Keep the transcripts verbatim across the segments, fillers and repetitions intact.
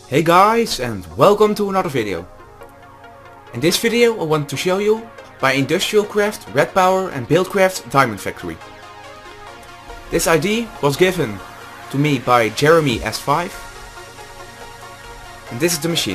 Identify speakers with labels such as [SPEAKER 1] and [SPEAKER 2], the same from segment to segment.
[SPEAKER 1] Hey guys, and welcome to another video. In this video I want to show you my industrial craft, red power and buildcraft diamond factory. This idea was given to me by Jeremy S five, and this is the machine.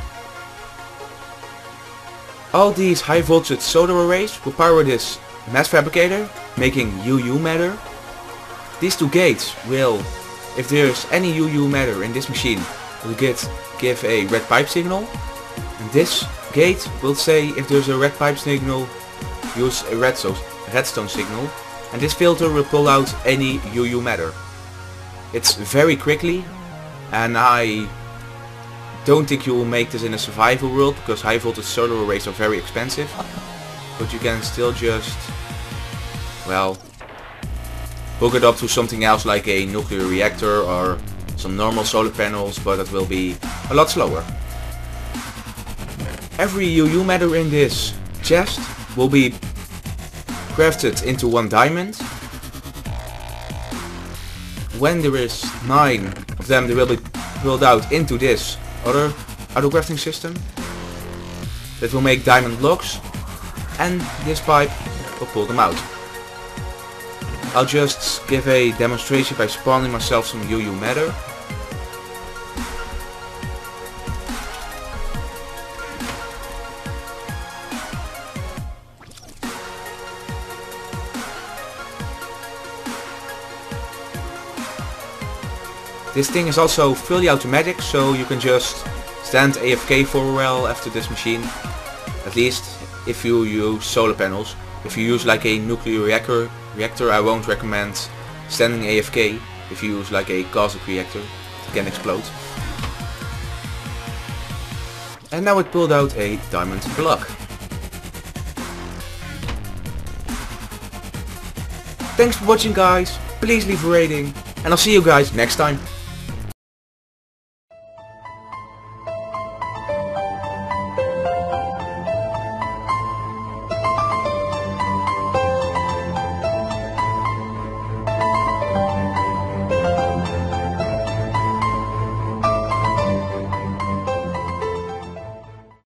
[SPEAKER 1] All these high voltage solar arrays will power this mass fabricator, making U U matter. These two gates will, if there's any U U matter in this machine, will get give a red pipe signal, and this gate will say if there's a red pipe signal, use a redstone redstone signal, and this filter will pull out any U U matter. It's very quickly, and I don't think you will make this in a survival world because high voltage solar arrays are very expensive, but you can still just, well, hook it up to something else like a nuclear reactor or some normal solar panels, but it will be a lot slower. Every U U matter in this chest will be crafted into one diamond. When there is nine of them, they will be pulled out into this other auto crafting system that will make diamond blocks, and this pipe will pull them out. I'll just give a demonstration by spawning myself some U U matter. This thing is also fully automatic, so you can just stand A F K for a while after this machine. At least if you use solar panels. If you use like a nuclear reactor, reactor I won't recommend standing A F K. If you use like a cosmic reactor, it can explode. And now it pulled out a diamond block. Thanks for watching guys, please leave a rating, and I'll see you guys next time.